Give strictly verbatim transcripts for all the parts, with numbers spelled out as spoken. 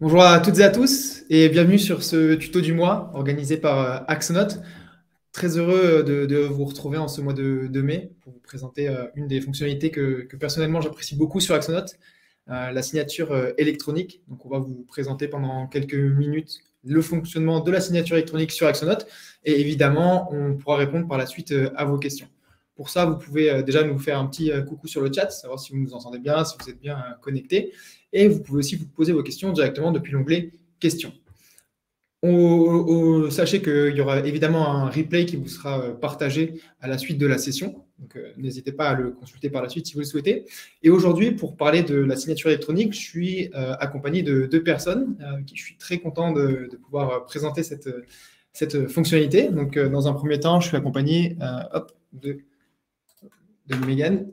Bonjour à toutes et à tous et bienvenue sur ce tuto du mois organisé par euh, Axonote. Très heureux de, de vous retrouver en ce mois de, de mai pour vous présenter euh, une des fonctionnalités que, que personnellement j'apprécie beaucoup sur Axonote, euh, la signature euh, électronique. Donc on va vous présenter pendant quelques minutes le fonctionnement de la signature électronique sur Axonote et évidemment on pourra répondre par la suite euh, à vos questions. Pour ça, vous pouvez euh, déjà nous faire un petit euh, coucou sur le chat, savoir si vous nous entendez bien, si vous êtes bien euh, connectés. Et vous pouvez aussi vous poser vos questions directement depuis l'onglet questions. On, on, sachez qu'il y aura évidemment un replay qui vous sera partagé à la suite de la session. Donc, euh, n'hésitez pas à le consulter par la suite si vous le souhaitez. Et aujourd'hui, pour parler de la signature électronique, je suis euh, accompagné de deux personnes. Euh, qui, je suis très content de, de pouvoir présenter cette, cette fonctionnalité. Donc, euh, dans un premier temps, je suis accompagné euh, hop, de, de Mégane.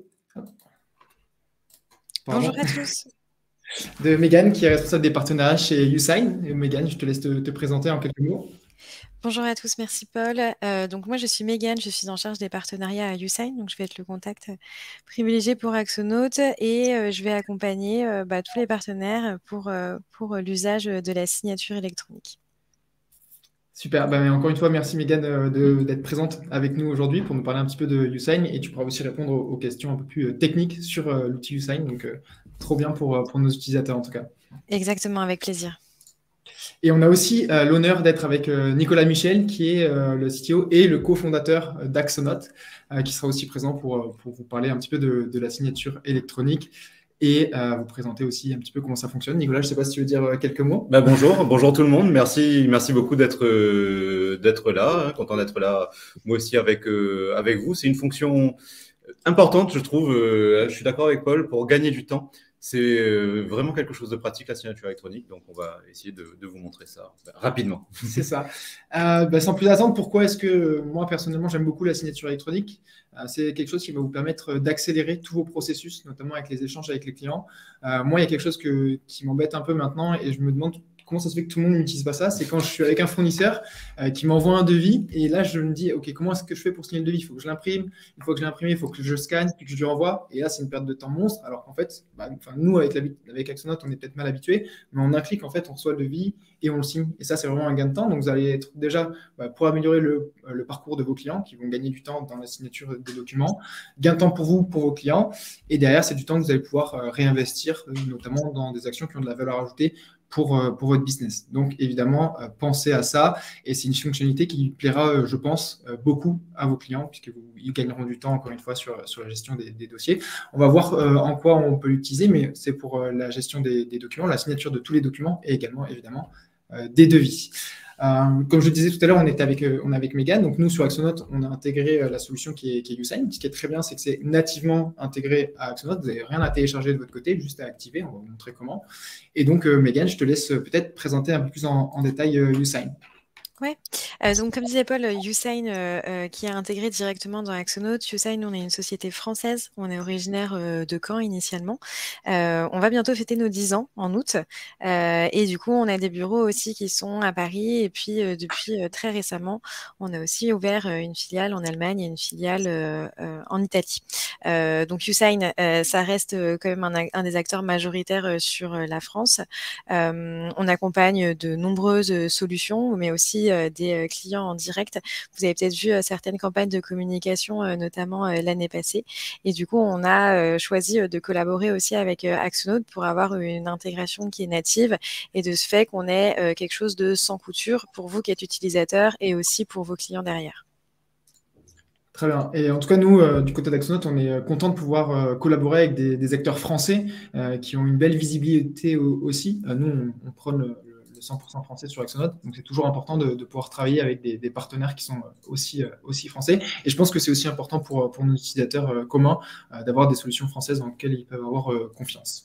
Bonjour à tous. De Mégane, qui est responsable des partenariats chez YouSign. Mégane, je te laisse te, te présenter en quelques mots. Bonjour à tous, merci Paul. Euh, donc moi je suis Mégane, je suis en charge des partenariats à YouSign, donc je vais être le contact privilégié pour Axonote et euh, je vais accompagner euh, bah, tous les partenaires pour, euh, pour l'usage de la signature électronique. Super, bah, encore une fois, merci Mégane d'être présente avec nous aujourd'hui pour nous parler un petit peu de YouSign et tu pourras aussi répondre aux, aux questions un peu plus techniques sur euh, l'outil YouSign, donc euh, trop bien pour, pour nos utilisateurs en tout cas. Exactement, avec plaisir. Et on a aussi euh, l'honneur d'être avec euh, Nicolas Michel, qui est euh, le C T O et le cofondateur d'Axonote, euh, qui sera aussi présent pour, pour vous parler un petit peu de, de la signature électronique et euh, vous présenter aussi un petit peu comment ça fonctionne. Nicolas, je ne sais pas si tu veux dire quelques mots. Bah bonjour, bonjour tout le monde. Merci, merci beaucoup d'être euh, d'être là. Hein, content d'être là, moi aussi avec euh, avec vous. C'est une fonction importante, je trouve. Euh, je suis d'accord avec Paul pour gagner du temps. C'est euh, vraiment quelque chose de pratique, la signature électronique. Donc, on va essayer de, de vous montrer ça bah, rapidement. C'est ça. Euh, bah, sans plus attendre, pourquoi est-ce que moi, personnellement, j'aime beaucoup la signature électronique? euh, C'est quelque chose qui va vous permettre d'accélérer tous vos processus, notamment avec les échanges avec les clients. Euh, moi, il y a quelque chose que, qui m'embête un peu maintenant et je me demande comment ça se fait que tout le monde n'utilise pas ça. C'est quand je suis avec un fournisseur euh, qui m'envoie un devis et là, je me dis, OK, comment est-ce que je fais pour signer le devis? Il faut que je l'imprime. Une fois que je l'ai imprimé, il faut que je scanne, puis que je lui envoie. Et là, c'est une perte de temps monstre. Alors qu'en fait, bah, nous, avec, la, avec Axonote, on est peut-être mal habitués, mais en un clic, en fait, on reçoit le devis et on le signe. Et ça, c'est vraiment un gain de temps. Donc, vous allez être déjà, bah, pour améliorer le, le parcours de vos clients qui vont gagner du temps dans la signature des documents, gain de temps pour vous, pour vos clients. Et derrière, c'est du temps que vous allez pouvoir euh, réinvestir, euh, notamment dans des actions qui ont de la valeur ajoutée pour, euh, pour votre business. Donc, évidemment, euh, pensez à ça. Et c'est une fonctionnalité qui plaira, euh, je pense, euh, beaucoup à vos clients, puisqu'ils gagneront du temps, encore une fois, sur, sur la gestion des, des dossiers. On va voir euh, en quoi on peut l'utiliser, mais c'est pour euh, la gestion des, des documents, la signature de tous les documents et également, évidemment, euh, des devis. Euh, comme je disais tout à l'heure, on était avec, euh, on est avec Mégane. Donc, nous, sur Axonote, on a intégré euh, la solution qui est, qui est YouSign. Ce qui est très bien, c'est que c'est nativement intégré à Axonote. Vous n'avez rien à télécharger de votre côté, juste à activer. On va vous montrer comment. Et donc, euh, Mégane, je te laisse euh, peut-être présenter un peu plus en, en détail euh, YouSign. Ouais, euh, donc comme disait Paul, YouSign euh, euh, qui est intégré directement dans Axonote. YouSign, on est une société française, on est originaire euh, de Caen initialement. Euh, on va bientôt fêter nos dix ans en août euh, et du coup on a des bureaux aussi qui sont à Paris et puis euh, depuis euh, très récemment on a aussi ouvert euh, une filiale en Allemagne et une filiale euh, euh, en Italie. Euh, donc YouSign, euh, ça reste quand même un, un des acteurs majoritaires sur la France. Euh, on accompagne de nombreuses solutions mais aussi des clients en direct. Vous avez peut-être vu certaines campagnes de communication, notamment l'année passée. Et du coup, on a choisi de collaborer aussi avec Axonote pour avoir une intégration qui est native et de ce fait qu'on ait quelque chose de sans couture pour vous qui êtes utilisateur et aussi pour vos clients derrière. Très bien. Et en tout cas, nous, euh, du côté d'Axonote, on est content de pouvoir euh, collaborer avec des, des acteurs français euh, qui ont une belle visibilité au, aussi. Euh, nous, on, on prône le, le cent pour cent français sur Axonote, donc c'est toujours important de, de pouvoir travailler avec des, des partenaires qui sont aussi, euh, aussi français. Et je pense que c'est aussi important pour, pour nos utilisateurs euh, communs euh, d'avoir des solutions françaises dans lesquelles ils peuvent avoir euh, confiance.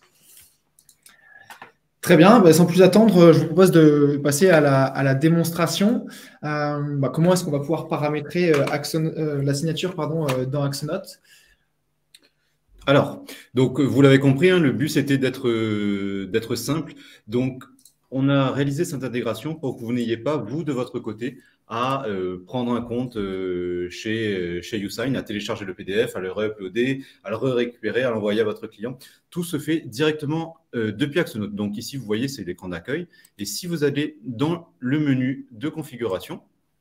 Très bien, bah, sans plus attendre, je vous propose de passer à la, à la démonstration. Euh, bah, comment est-ce qu'on va pouvoir paramétrer euh, Axon, euh, la signature pardon, euh, dans Axonote? Alors, donc vous l'avez compris, hein, le but c'était d'être euh, d'être simple. Donc, on a réalisé cette intégration pour que vous n'ayez pas, vous, de votre côté, à euh, prendre un compte euh, chez, chez YouSign, à télécharger le P D F, à le réuploader, à le récupérer, à l'envoyer à votre client. Tout se fait directement euh, depuis Axonote. Donc ici, vous voyez, c'est l'écran d'accueil. Et si vous allez dans le menu de configuration,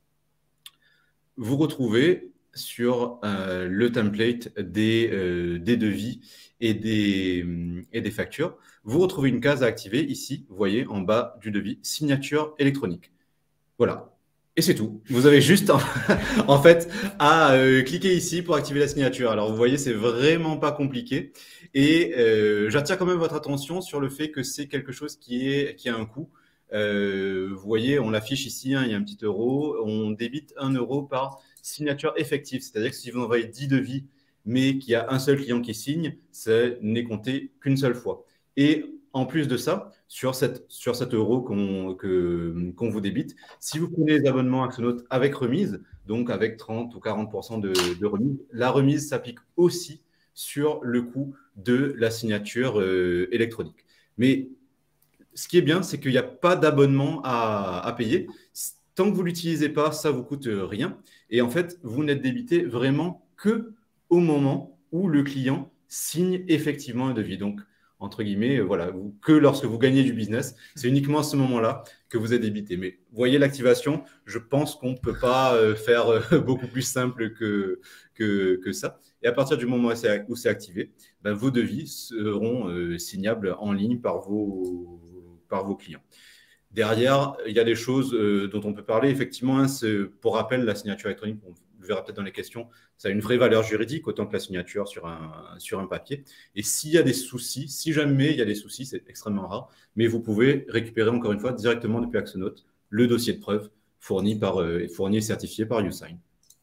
vous retrouvez sur euh, le template des, euh, des devis et des, et des factures, vous retrouvez une case à activer ici, vous voyez, en bas du devis, signature électronique. Voilà. Et c'est tout. Vous avez juste, en, en fait, à euh, cliquer ici pour activer la signature. Alors, vous voyez, c'est vraiment pas compliqué. Et euh, j'attire quand même votre attention sur le fait que c'est quelque chose qui, est, qui a un coût. Euh, vous voyez, on l'affiche ici, hein, il y a un petit euro. On débite un euro par signature effective. C'est-à-dire que si vous envoyez dix devis, mais qu'il y a un seul client qui signe, ça n'est compté qu'une seule fois. Et en plus de ça, sur, cette, sur cet euro qu'on que, qu'on vous débite, si vous prenez les abonnements Axonote avec remise, donc avec trente ou quarante pour cent de, de remise, la remise s'applique aussi sur le coût de la signature euh, électronique. Mais ce qui est bien, c'est qu'il n'y a pas d'abonnement à, à payer. Tant que vous ne l'utilisez pas, ça ne vous coûte rien. Et en fait, vous n'êtes débité vraiment que au moment où le client signe effectivement un devis. Donc, entre guillemets, voilà, que lorsque vous gagnez du business, c'est uniquement à ce moment-là que vous êtes débité. Mais voyez l'activation, je pense qu'on ne peut pas faire beaucoup plus simple que, que, que ça. Et à partir du moment où c'est activé, ben, vos devis seront euh, signables en ligne par vos, par vos clients. Derrière, il y a des choses euh, dont on peut parler. Effectivement, hein, pour rappel, la signature électronique, on le verra peut-être dans les questions, ça a une vraie valeur juridique, autant que la signature sur un, sur un papier. Et s'il y a des soucis, si jamais il y a des soucis, c'est extrêmement rare, mais vous pouvez récupérer encore une fois directement depuis Axonote le dossier de preuve fourni, par, euh, fourni et certifié par YouSign.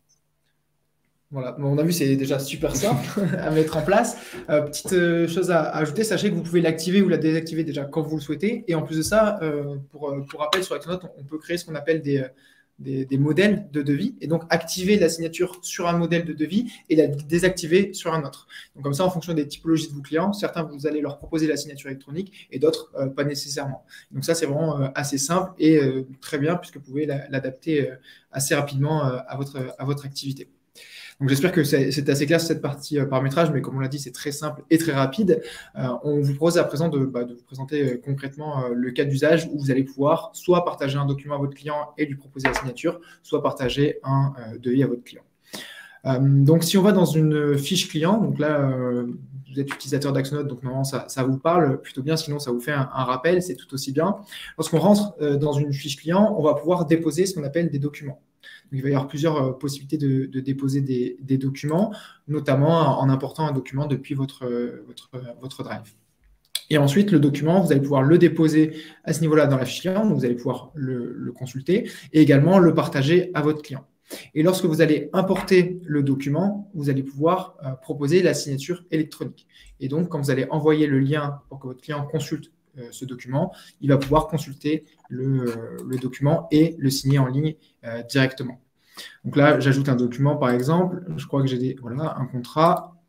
Voilà, on a vu, c'est déjà super simple à mettre en place. Euh, petite euh, chose à, à ajouter, sachez que vous pouvez l'activer ou la désactiver déjà quand vous le souhaitez. Et en plus de ça, euh, pour, pour rappel, sur Axonote, on, on peut créer ce qu'on appelle des, des, des modèles de devis. Et donc, activer la signature sur un modèle de devis et la désactiver sur un autre. Donc, comme ça, en fonction des typologies de vos clients, certains, vous allez leur proposer la signature électronique et d'autres, euh, pas nécessairement. Donc, ça, c'est vraiment euh, assez simple et euh, très bien puisque vous pouvez l'adapter euh, assez rapidement euh, à, votre, à votre activité. Donc, j'espère que c'est assez clair sur cette partie euh, paramétrage, mais comme on l'a dit, c'est très simple et très rapide. Euh, on vous propose à présent de, bah, de vous présenter euh, concrètement euh, le cas d'usage où vous allez pouvoir soit partager un document à votre client et lui proposer la signature, soit partager un euh, devis à votre client. Euh, donc, si on va dans une fiche client, donc là, euh, vous êtes utilisateur d'Axonote, donc normalement, ça, ça vous parle plutôt bien, sinon ça vous fait un, un rappel, c'est tout aussi bien. Lorsqu'on rentre euh, dans une fiche client, on va pouvoir déposer ce qu'on appelle des documents. Donc, il va y avoir plusieurs euh, possibilités de, de déposer des, des documents, notamment en important un document depuis votre, votre, votre Drive. Et ensuite, le document, vous allez pouvoir le déposer à ce niveau-là dans la fiche client, donc vous allez pouvoir le, le consulter et également le partager à votre client. Et lorsque vous allez importer le document, vous allez pouvoir euh, proposer la signature électronique. Et donc, quand vous allez envoyer le lien pour que votre client consulte euh, ce document, il va pouvoir consulter le, euh, le document et le signer en ligne euh, directement. Donc là, j'ajoute un document, par exemple. Je crois que j'ai des, voilà, un contrat.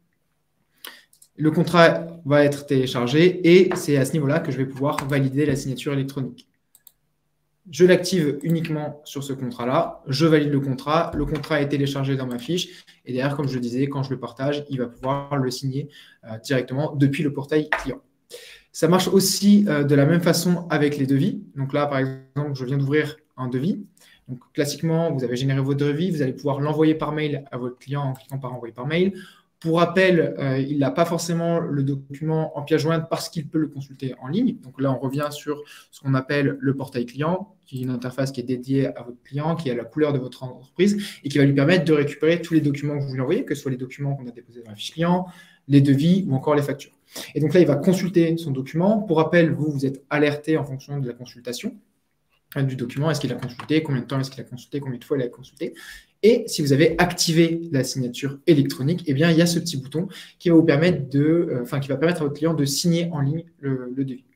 Le contrat va être téléchargé et c'est à ce niveau-là que je vais pouvoir valider la signature électronique. Je l'active uniquement sur ce contrat-là, je valide le contrat, le contrat est téléchargé dans ma fiche et derrière, comme je le disais, quand je le partage, il va pouvoir le signer euh, directement depuis le portail client. Ça marche aussi euh, de la même façon avec les devis. Donc là, par exemple, je viens d'ouvrir un devis. Donc classiquement, vous avez généré votre devis, vous allez pouvoir l'envoyer par mail à votre client en cliquant par envoyer par mail. Pour rappel, euh, il n'a pas forcément le document en pièce jointe parce qu'il peut le consulter en ligne. Donc là, on revient sur ce qu'on appelle le portail client, qui est une interface qui est dédiée à votre client, qui a la couleur de votre entreprise et qui va lui permettre de récupérer tous les documents que vous lui envoyez, que ce soit les documents qu'on a déposés dans la fiche client, les devis ou encore les factures. Et donc là, il va consulter son document. Pour rappel, vous, vous êtes alerté en fonction de la consultation du document. Est-ce qu'il a consulté? Combien de temps est-ce qu'il a consulté? Combien de fois il a consulté? Et si vous avez activé la signature électronique, eh bien, il y a ce petit bouton qui va vous permettre de, euh, enfin, qui va permettre à votre client de signer en ligne le, le devis.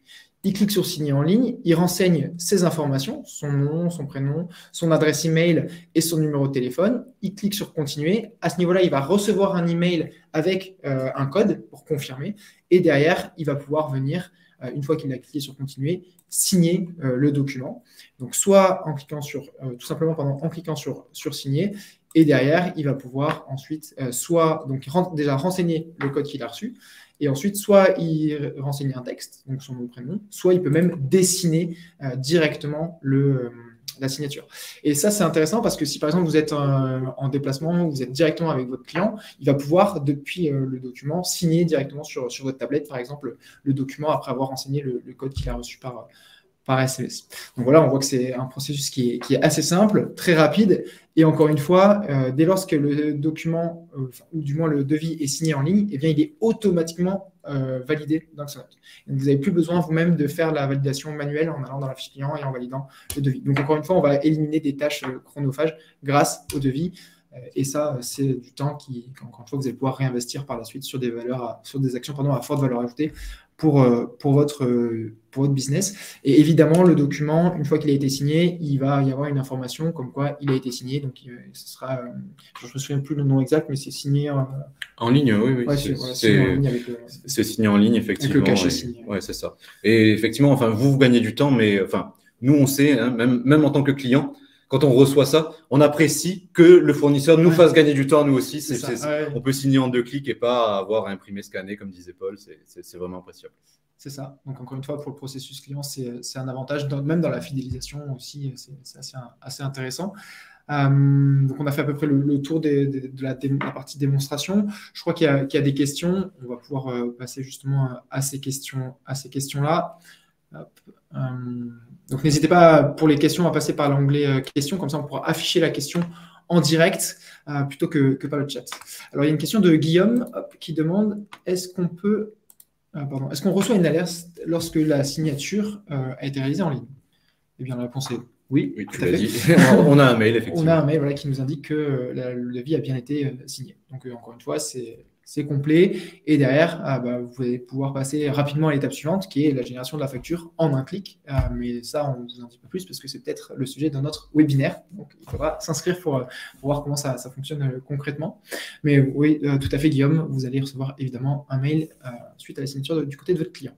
il clique sur signer en ligne, il renseigne ses informations, son nom, son prénom, son adresse email et son numéro de téléphone. Il clique sur continuer. À ce niveau-là, il va recevoir un email avec euh, un code pour confirmer. Et derrière, il va pouvoir venir, euh, une fois qu'il a cliqué sur continuer, signer euh, le document. Donc, soit en cliquant sur, euh, tout simplement pardon, en cliquant sur, sur signer. Et derrière, il va pouvoir ensuite euh, soit donc, ren déjà renseigner le code qu'il a reçu. Et ensuite, soit il renseigne un texte, donc son nom, prénom, soit il peut même dessiner euh, directement le, euh, la signature. Et ça, c'est intéressant parce que si, par exemple, vous êtes euh, en déplacement, vous êtes directement avec votre client, il va pouvoir, depuis euh, le document, signer directement sur, sur votre tablette, par exemple, le document après avoir renseigné le, le code qu'il a reçu par, par S M S. Donc voilà, on voit que c'est un processus qui est, qui est assez simple, très rapide. Et encore une fois, euh, dès lors que le document, euh, ou du moins le devis est signé en ligne, eh bien, il est automatiquement euh, validé dans Axonote. Donc, vous n'avez plus besoin vous-même de faire la validation manuelle en allant dans la fiche client et en validant le devis. Donc, encore une fois, on va éliminer des tâches euh, chronophages grâce au devis. Euh, et ça, c'est du temps qui, encore une fois, vous allez pouvoir réinvestir par la suite sur des, valeurs à, sur des actions pardon, à forte valeur ajoutée pour, euh, pour, votre, euh, pour votre business. Et évidemment, le document, une fois qu'il a été signé, il va y avoir une information comme quoi il a été signé. Donc, euh, ce sera, euh, je ne me souviens plus le nom exact, mais c'est signé euh, en ligne, oui, oui. Ouais, c'est voilà, signé, euh, signé en ligne, effectivement. Avec le cachet et, signé. Ouais, c'est ça. Et effectivement, enfin, vous, vous gagnez du temps, mais enfin, nous, on sait, hein, même, même en tant que client, quand on reçoit ça, on apprécie que le fournisseur nous ouais. fasse gagner du temps, nous aussi. C'est, c'est, c'est, ouais. On peut signer en deux clics et pas avoir à imprimer, scanner, comme disait Paul. C'est, c'est, c'est vraiment appréciable. C'est ça. Donc, encore une fois, pour le processus client, c'est, c'est un avantage. Dans, même dans la fidélisation aussi, c'est, c'est assez, assez intéressant. Euh, donc, on a fait à peu près le, le tour des, des, de, la, de la partie démonstration. Je crois qu'il y a, qu'il y a des questions. On va pouvoir euh, passer justement à ces, questions, à ces questions-là. Hop. Euh, donc, n'hésitez pas pour les questions à passer par l'onglet euh, questions, comme ça on pourra afficher la question en direct euh, plutôt que, que par le chat. Alors, il y a une question de Guillaume hop, qui demande est-ce qu'on peut, euh, pardon, est-ce qu'on reçoit une alerte lorsque la signature euh, a été réalisée en ligne? Eh bien, la réponse est oui. Oui, tu l'as dit. On a un mail, effectivement. On a un mail voilà, qui nous indique que euh, la, le devis a bien été euh, signé. Donc, euh, encore une fois, c'est. C'est complet. Et derrière, ah bah, vous allez pouvoir passer rapidement à l'étape suivante, qui est la génération de la facture en un clic. Euh, mais ça, on ne vous en dit pas plus parce que c'est peut-être le sujet de notre webinaire. Donc, il faudra s'inscrire pour, pour voir comment ça, ça fonctionne euh, concrètement. Mais oui, euh, tout à fait, Guillaume, vous allez recevoir évidemment un mail euh, suite à la signature de, du côté de votre client.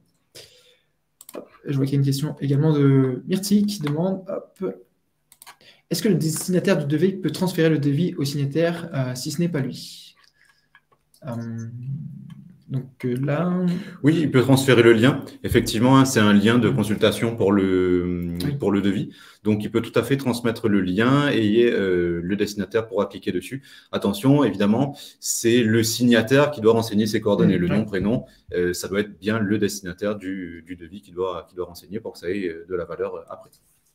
Hop, je vois qu'il y a une question également de Myrti qui demande hop, est-ce que le destinataire du devis peut transférer le devis au signataire euh, si ce n'est pas lui? Euh, donc euh, là... Oui, il peut transférer le lien. Effectivement, hein, c'est un lien de consultation pour le, oui. pour le devis. Donc, il peut tout à fait transmettre le lien et euh, le destinataire pourra cliquer dessus. Attention, évidemment, c'est le signataire qui doit renseigner ses coordonnées, mmh, le nom, ouais. prénom. Euh, ça doit être bien le destinataire du, du devis qui doit, qui doit renseigner pour que ça ait de la valeur après.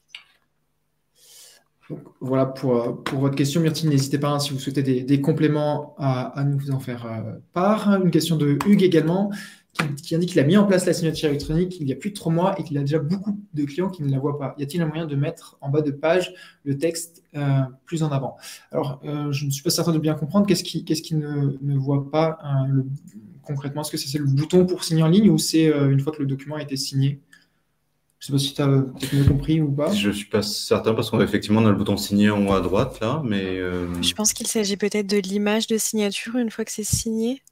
Donc, voilà pour, pour votre question, Myrtine. N'hésitez pas hein, si vous souhaitez des, des compléments à, à nous en faire euh, part. Une question de Hugues également qui, qui indique qu'il a mis en place la signature électronique il y a plus de trois mois et qu'il a déjà beaucoup de clients qui ne la voient pas. Y a-t-il un moyen de mettre en bas de page le texte euh, plus en avant? Alors, euh, je ne suis pas certain de bien comprendre. Qu'est-ce qui, qu'est-ce qui ne, ne voit pas hein, le, concrètement? Est-ce que c'est le bouton pour signer en ligne ou c'est euh, une fois que le document a été signé? Je ne sais pas si tu as peut-être mieux compris ou pas. Je ne suis pas certain parce qu'effectivement, on a le bouton signer en haut à droite, là, mais... Euh... Je pense qu'il s'agit peut-être de l'image de signature une fois que c'est signé.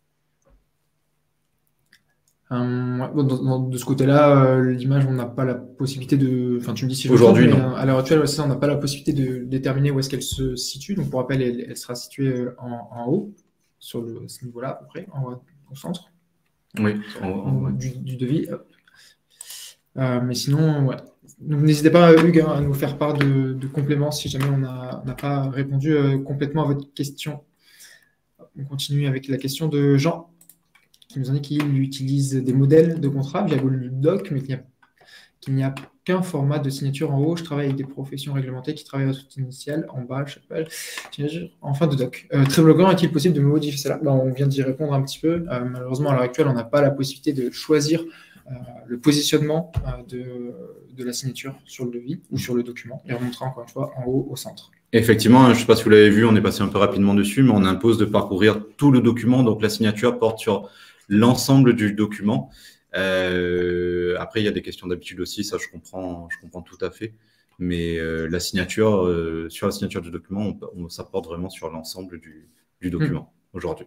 Euh, ouais, bon, de ce côté-là, euh, l'image, on n'a pas la possibilité de... Enfin, tu me dis si je Aujourd'hui, non. Mais, euh, à l'heure actuelle, ça, on n'a pas la possibilité de déterminer où est-ce qu'elle se situe. Donc, pour rappel, elle, elle sera située en, en haut, sur le, ce niveau-là, à peu près, en, au centre. Oui, en haut. En haut du, du devis. Hop. Euh, mais sinon, ouais. Donc, n'hésitez pas, Hugues, hein, à nous faire part de, de compléments si jamais on n'a pas répondu euh, complètement à votre question. On continue avec la question de Jean, qui nous indique qu'il utilise des modèles de contrat via Google Doc, mais qu'il n'y a, qu'il n'y a qu'un format de signature en haut. Je travaille avec des professions réglementées qui travaillent à toute initiale en bas, chaque page, en fin de doc. Euh, très bloquant, est-il possible de modifier cela? Ben, on vient d'y répondre un petit peu. Euh, malheureusement, à l'heure actuelle, on n'a pas la possibilité de choisir Euh, le positionnement euh, de, de la signature sur le devis ou sur le document. Il remontera encore une fois en haut au centre. Effectivement, je ne sais pas si vous l'avez vu, on est passé un peu rapidement dessus, mais on impose de parcourir tout le document. Donc, la signature porte sur l'ensemble du document. Euh, après, il y a des questions d'habitude aussi, ça je comprends, je comprends tout à fait. Mais euh, la signature, euh, sur la signature du document, on, on s'apporte vraiment sur l'ensemble du, du document mmh. aujourd'hui.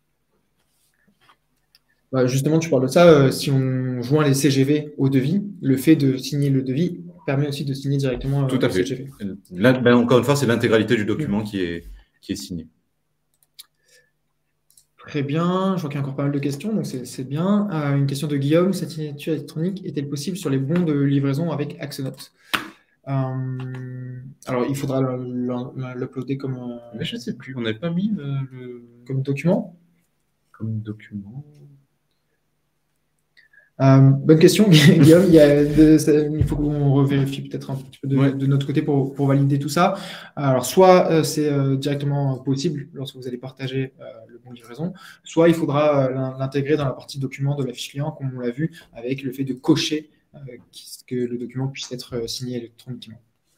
Bah justement, tu parles de ça. Euh, si on joint les C G V au devis, le fait de signer le devis permet aussi de signer directement euh, tout à fait. le C G V. Là, ben, encore une fois, c'est l'intégralité du document mmh. qui, est, qui est signé. Très bien, je vois qu'il y a encore pas mal de questions, donc c'est bien. Euh, une question de Guillaume, cette signature électronique est-elle possible sur les bons de livraison avec Axonote? euh, Alors, il faudra l'uploader comme... Euh, Mais je ne sais plus, on n'avait pas mis le, le... comme document Comme document Euh, bonne question, Guillaume. Il, y a de, ça, il faut qu'on revérifie peut-être un petit peu de, ouais. de notre côté pour, pour valider tout ça. Alors, soit euh, c'est euh, directement possible lorsque vous allez partager euh, le bon de livraison, soit il faudra euh, l'intégrer dans la partie document de la fiche client, comme on l'a vu, avec le fait de cocher euh, que le document puisse être signé électroniquement.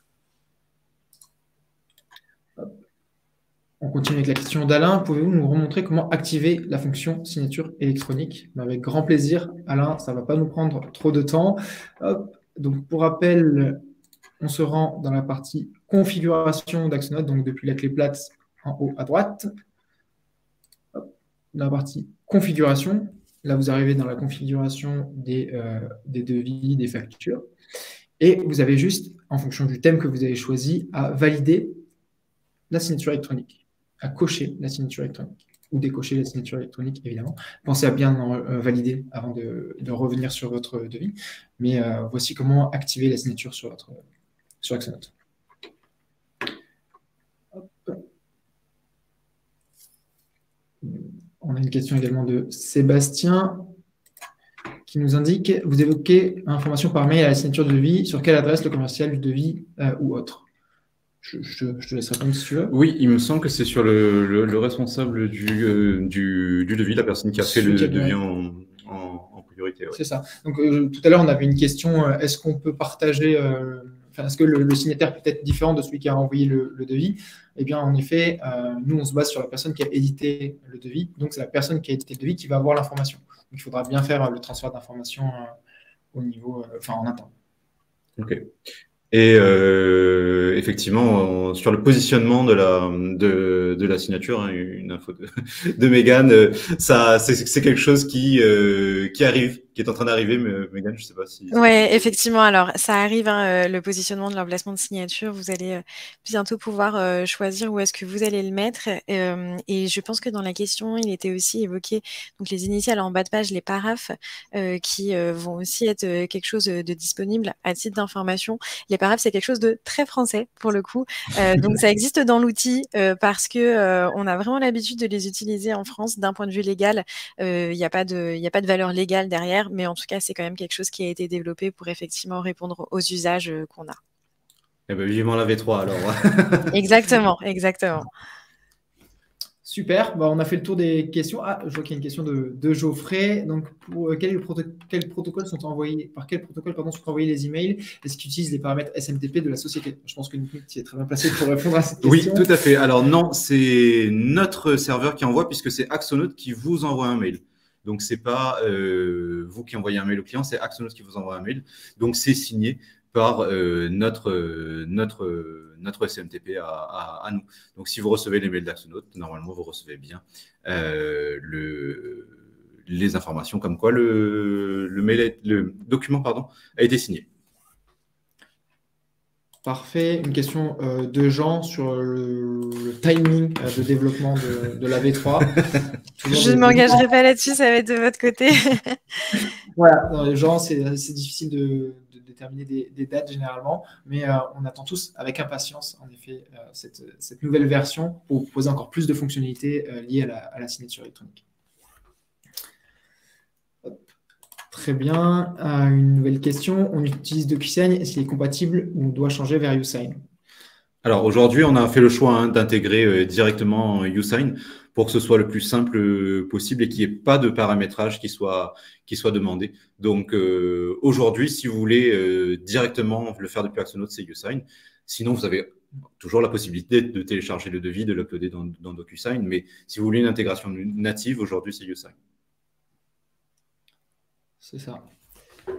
On continue avec la question d'Alain. Pouvez-vous nous remontrer comment activer la fonction signature électronique? Avec grand plaisir, Alain, ça ne va pas nous prendre trop de temps. Hop. Donc, pour rappel, on se rend dans la partie configuration d'Axonote, donc depuis la clé plate en haut à droite. Hop. Dans la partie configuration, là, vous arrivez dans la configuration des, euh, des devis, des factures. Et vous avez juste, en fonction du thème que vous avez choisi, à valider la signature électronique, à cocher la signature électronique ou décocher la signature électronique, évidemment. Pensez à bien en, euh, valider avant de, de revenir sur votre devis. Mais euh, voici comment activer la signature sur, votre, sur Axonote. Hop. On a une question également de Sébastien qui nous indique, vous évoquez information par mail à la signature de devis, sur quelle adresse le commercial du devis euh, ou autre? Je, je, je te laisse répondre si tu veux. Oui, il me semble que c'est sur le, le, le responsable du, euh, du, du devis, la personne qui a fait le devis en, en, en priorité. Ouais. C'est ça. Donc, euh, tout à l'heure, on avait une question, euh, est-ce qu'on peut partager, euh, enfin, est-ce que le, le signataire peut être différent de celui qui a envoyé le, le devis? Eh bien, en effet, euh, nous, on se base sur la personne qui a édité le devis. Donc, c'est la personne qui a édité le devis qui va avoir l'information. Donc, il faudra bien faire le transfert d'informations euh, au niveau, euh, enfin, en interne. OK. Et euh, effectivement, on, sur le positionnement de la de, de la signature, hein, une info de, de Mégane, ça c'est quelque chose qui euh, qui arrive, qui est en train d'arriver. Mégane, je sais pas si. Ouais, effectivement. Alors, ça arrive, hein, le positionnement de l'emplacement de signature. Vous allez euh, bientôt pouvoir euh, choisir où est-ce que vous allez le mettre. Euh, et je pense que dans la question, il était aussi évoqué donc les initiales en bas de page, les paraphes, euh, qui euh, vont aussi être euh, quelque chose de disponible à titre d'information. Les paraphes, c'est quelque chose de très français pour le coup. Euh, donc, ça existe dans l'outil euh, parce que euh, on a vraiment l'habitude de les utiliser en France d'un point de vue légal. Il euh, n'y a pas de, il n'y a pas de valeur légale derrière, mais en tout cas, c'est quand même quelque chose qui a été développé pour effectivement répondre aux usages euh, qu'on a. Eh ben, vivement la V trois alors. Exactement, exactement. Super, bah, on a fait le tour des questions. Ah, je vois qu'il y a une question de, de Geoffrey. Donc, pour, euh, quel, est le proto quel protocole sont envoyés, par quel protocole pardon, sont envoyés les emails? Est-ce qu'ils utilisent les paramètres S M T P de la société? Je pense que Nick est très bien placé pour répondre à cette question. Oui, tout à fait. Alors non, c'est notre serveur qui envoie puisque c'est Axonote qui vous envoie un mail. Donc, ce n'est pas euh, vous qui envoyez un mail au client, c'est Axonote qui vous envoie un mail. Donc, c'est signé par euh, notre, euh, notre, euh, notre S M T P à, à, à nous. Donc, si vous recevez les mails d'Axonote, normalement, vous recevez bien euh, le, les informations comme quoi le, le, mail est, le document pardon, a été signé. Parfait. Une question euh, de Jean sur le, le timing euh, de développement de, de la V trois. Je ne m'engagerai pas là-dessus, ça va être de votre côté. Voilà, dans les gens, c'est difficile de, de déterminer des, des dates généralement, mais euh, on attend tous avec impatience, en effet, euh, cette, cette nouvelle version pour proposer encore plus de fonctionnalités euh, liées à la, à la signature électronique. Hop. Très bien. Euh, une nouvelle question. On utilise DocuSign. Est-ce qu'il est compatible ou on doit changer vers YouSign? Alors aujourd'hui, on a fait le choix hein, d'intégrer euh, directement YouSign pour que ce soit le plus simple euh, possible et qu'il n'y ait pas de paramétrage qui soit, qui soit demandé. Donc euh, aujourd'hui, si vous voulez euh, directement le faire depuis Axonote, c'est YouSign. Sinon, vous avez toujours la possibilité de télécharger le devis, de l'uploader dans, dans DocuSign. Mais si vous voulez une intégration native, aujourd'hui, c'est YouSign. C'est ça.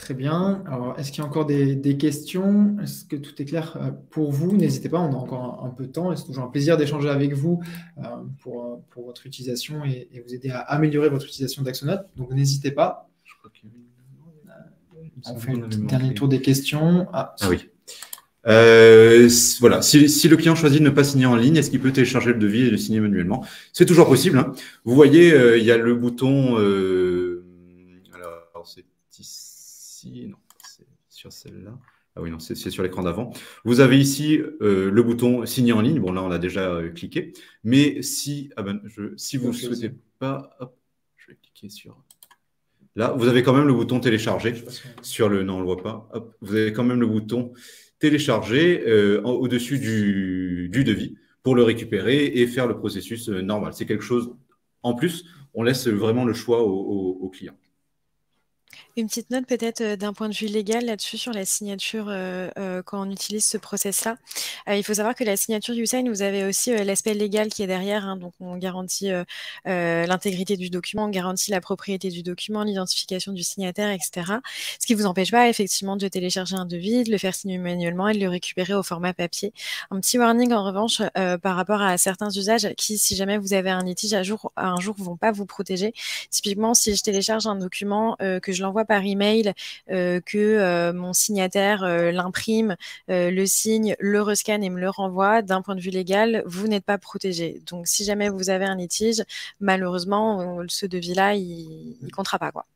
Très bien. Alors, est-ce qu'il y a encore des, des questions? Est-ce que tout est clair euh, pour vous? N'hésitez pas, on a encore un, un peu de temps. Et c'est toujours un plaisir d'échanger avec vous euh, pour, pour votre utilisation et, et vous aider à améliorer votre utilisation d'Axonote. Donc, n'hésitez pas. Je crois qu'il y avait- On fait un dernier tour des questions. Ah, Ah oui. Euh, voilà. Si, si le client choisit de ne pas signer en ligne, est-ce qu'il peut télécharger le devis et le signer manuellement? C'est toujours possible, hein. Vous voyez, euh, il y a le bouton. Euh, alors, c'est ici. Non, c'est sur celle-là. Ah oui, non, c'est sur l'écran d'avant. Vous avez ici euh, le bouton signer en ligne. Bon, là, on a déjà euh, cliqué. Mais si, ah ben, je, si vous ne souhaitez pas, hop, je vais cliquer sur. Là, vous avez quand même le bouton télécharger sur le. Non, on ne le voit pas. Hop, vous avez quand même le bouton télécharger euh, au-dessus du, du devis pour le récupérer et faire le processus euh, normal. C'est quelque chose en plus. On laisse vraiment le choix au, au, au client. Une petite note peut-être euh, d'un point de vue légal là-dessus sur la signature euh, euh, quand on utilise ce process-là. Euh, il faut savoir que la signature YouSign, vous avez aussi euh, l'aspect légal qui est derrière. Hein, donc, on garantit euh, euh, l'intégrité du document, on garantit la propriété du document, l'identification du signataire, et cetera. Ce qui ne vous empêche pas effectivement de télécharger un devis, de le faire signer manuellement et de le récupérer au format papier. Un petit warning en revanche euh, par rapport à certains usages qui, si jamais vous avez un litige à jour, un jour, ne vont pas vous protéger. Typiquement, si je télécharge un document, euh, que je l'envoie par email, euh, que euh, mon signataire euh, l'imprime, euh, le signe, le rescanne et me le renvoie, d'un point de vue légal, vous n'êtes pas protégé. Donc, si jamais vous avez un litige, malheureusement, ce devis-là, il ne comptera pas, quoi.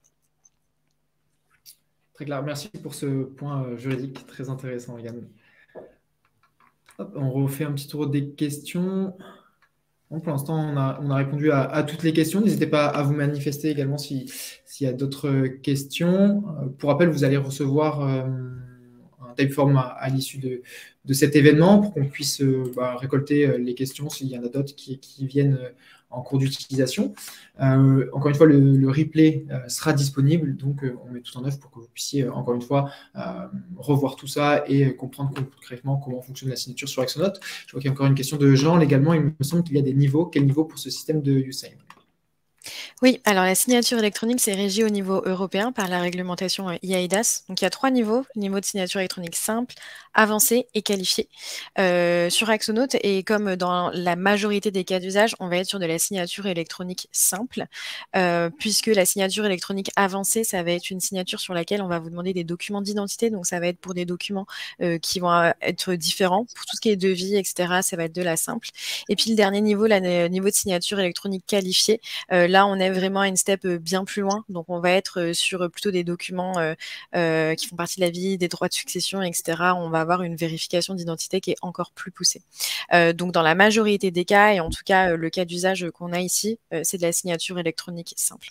Très clair. Merci pour ce point juridique très intéressant également. Hop, on refait un petit tour des questions. Bon, pour l'instant, on a, on a répondu à, à toutes les questions. N'hésitez pas à vous manifester également si, s'il y a d'autres questions. Euh, pour rappel, vous allez recevoir euh, un typeform à, à l'issue de, de cet événement pour qu'on puisse euh, bah, récolter les questions s'il y en a d'autres qui, qui viennent en cours d'utilisation. Euh, encore une fois, le, le replay euh, sera disponible, donc euh, on met tout en œuvre pour que vous puissiez, euh, encore une fois, euh, revoir tout ça et comprendre concrètement comment fonctionne la signature sur Axonote. Je vois qu'il y a encore une question de Jean. Légalement, il me semble qu'il y a des niveaux. Quel niveau pour ce système de YouSign? Oui, alors la signature électronique, c'est régi au niveau européen par la réglementation I A I D A S. Donc, il y a trois niveaux, niveau de signature électronique simple, avancé et qualifié. Euh, sur Axonote, et comme dans la majorité des cas d'usage, on va être sur de la signature électronique simple, euh, puisque la signature électronique avancée, ça va être une signature sur laquelle on va vous demander des documents d'identité. Donc, ça va être pour des documents euh, qui vont être différents. Pour tout ce qui est devis, et cetera, ça va être de la simple. Et puis, le dernier niveau, le niveau de signature électronique qualifiée, euh, là, on est vraiment à une step bien plus loin. Donc, on va être sur plutôt des documents euh, euh, qui font partie de la vie, des droits de succession, et cetera. On va avoir une vérification d'identité qui est encore plus poussée. Euh, donc, dans la majorité des cas, et en tout cas, le cas d'usage qu'on a ici, euh, c'est de la signature électronique simple.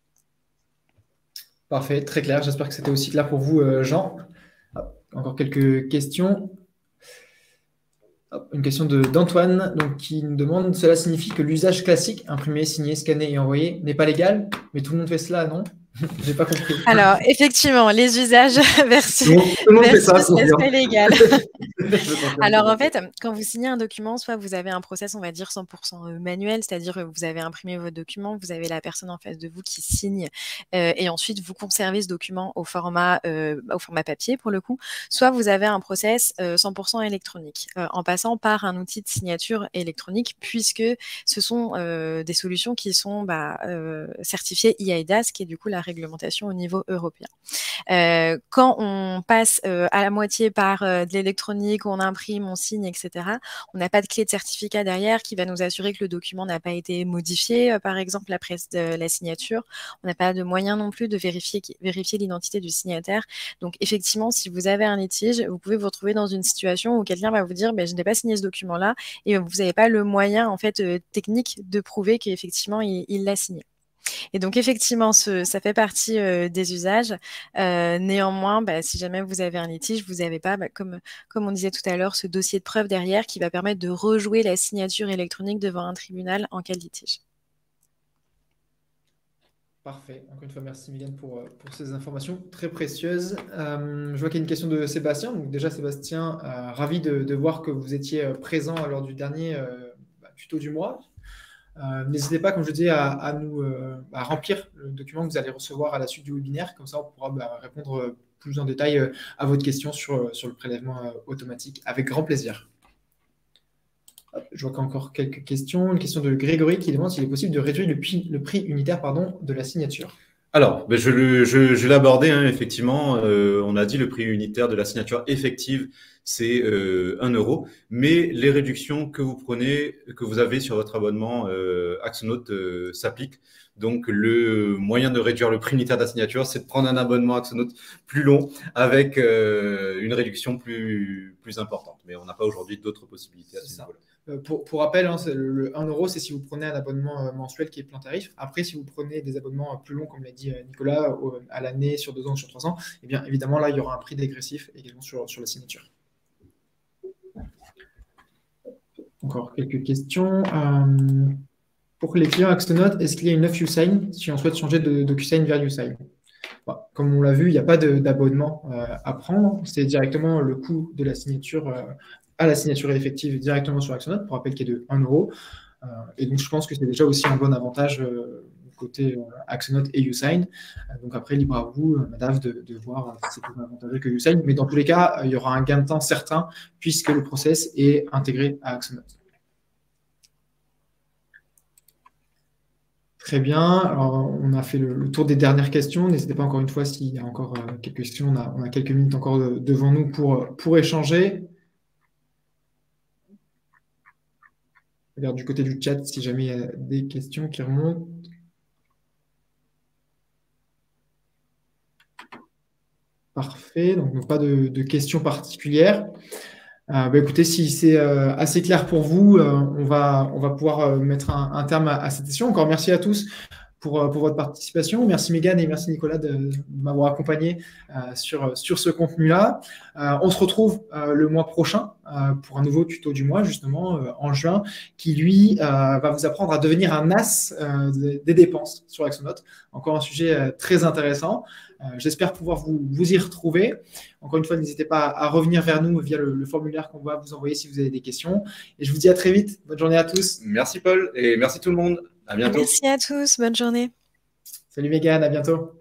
Parfait, très clair. J'espère que c'était aussi clair pour vous, Jean. Encore quelques questions. Une question d'Antoine qui nous demande: cela signifie que l'usage classique, imprimer, signer, scanner et envoyer, n'est pas légal, mais tout le monde fait cela, non? J'ai pas compris. Alors, effectivement, les usages versus, l'aspect légal. Alors, en fait, quand vous signez un document, soit vous avez un process, on va dire, cent pour cent manuel, c'est-à-dire vous avez imprimé votre document, vous avez la personne en face de vous qui signe, euh, et ensuite, vous conservez ce document au format, euh, au format papier, pour le coup. Soit vous avez un process euh, cent pour cent électronique, euh, en passant par un outil de signature électronique, puisque ce sont euh, des solutions qui sont bah, euh, certifiées I A I D A S, qui est du coup la réglementation au niveau européen. Euh, quand on passe euh, à la moitié par euh, de l'électronique, on imprime, on signe, et cetera, on n'a pas de clé de certificat derrière qui va nous assurer que le document n'a pas été modifié, euh, par exemple, après euh, la signature. On n'a pas de moyen non plus de vérifier, vérifier l'identité du signataire. Donc, effectivement, si vous avez un litige, vous pouvez vous retrouver dans une situation où quelqu'un va vous dire ben, « je n'ai pas signé ce document-là » et vous n'avez pas le moyen en fait, euh, technique de prouver qu'effectivement, il l'a signé. Et donc, effectivement, ce, ça fait partie euh, des usages. Euh, néanmoins, bah, si jamais vous avez un litige, vous n'avez pas, bah, comme, comme on disait tout à l'heure, ce dossier de preuve derrière qui va permettre de rejouer la signature électronique devant un tribunal en cas de litige. Parfait. Encore une fois, merci Mylène pour, pour ces informations très précieuses. Euh, je vois qu'il y a une question de Sébastien. Donc déjà, Sébastien, euh, ravi de, de voir que vous étiez présent lors du dernier euh, bah, tuto du mois. Euh, N'hésitez pas, comme je disais, à, à nous euh, à remplir le document que vous allez recevoir à la suite du webinaire. Comme ça, on pourra bah, répondre plus en détail euh, à votre question sur, sur le prélèvement euh, automatique avec grand plaisir. Hop, je vois qu'il y a encore quelques questions. Une question de Grégory qui demande s'il est possible de réduire le prix, le prix unitaire pardon, de la signature. Alors, ben je, le, je, je l'ai abordé, hein, effectivement. Euh, on a dit le prix unitaire de la signature effective, c'est euh, un euro. Mais les réductions que vous prenez, que vous avez sur votre abonnement euh, Axonote euh, s'appliquent. Donc, le moyen de réduire le prix unitaire de la signature, c'est de prendre un abonnement Axonote plus long avec euh, une réduction plus, plus importante. Mais on n'a pas aujourd'hui d'autres possibilités à ce niveau-là. Pour, pour rappel, hein, le, le un euro, c'est si vous prenez un abonnement mensuel qui est plein tarif. Après, si vous prenez des abonnements plus longs, comme l'a dit Nicolas, au, à l'année, sur deux ans, sur trois ans, eh bien, évidemment, là, il y aura un prix dégressif également sur, sur la signature. Encore quelques questions. Euh, pour les clients Axonote, est-ce qu'il y a une offre YouSign si on souhaite changer de DocuSign vers YouSign? Bon, comme on l'a vu, il n'y a pas d'abonnement euh, à prendre. C'est directement le coût de la signature euh, à la signature effective directement sur Axonote, pour rappel qui est de un euro. Euh, et donc, je pense que c'est déjà aussi un bon avantage euh, côté euh, Axonote et YouSign. Euh, donc après, libre à vous, euh, Nadav, de, de voir si c'est plus avantageux que YouSign. Mais dans tous les cas, euh, il y aura un gain de temps certain puisque le process est intégré à Axonote. Très bien. Alors, on a fait le, le tour des dernières questions. N'hésitez pas encore une fois s'il y a encore euh, quelques questions. On a, on a quelques minutes encore de, devant nous pour, pour échanger. Je regarde du côté du chat si jamais il y a des questions qui remontent. Parfait. Donc, donc pas de, de questions particulières. Euh, bah, écoutez, si c'est euh, assez clair pour vous, euh, on, va, on va pouvoir euh, mettre un, un terme à, à cette session. Encore merci à tous pour, euh, pour votre participation. Merci Mégane et merci Nicolas de, de m'avoir accompagné euh, sur, sur ce contenu-là. Euh, on se retrouve euh, le mois prochain euh, pour un nouveau tuto du mois, justement, euh, en juin, qui, lui, euh, va vous apprendre à devenir un as euh, des dépenses sur Axonote. Encore un sujet euh, très intéressant. Euh, J'espère pouvoir vous, vous y retrouver. Encore une fois, n'hésitez pas à, à revenir vers nous via le, le formulaire qu'on va vous envoyer si vous avez des questions. Et je vous dis à très vite. Bonne journée à tous. Merci Paul et merci tout le monde. À bientôt. Merci à tous. Bonne journée. Salut Mégane, à bientôt.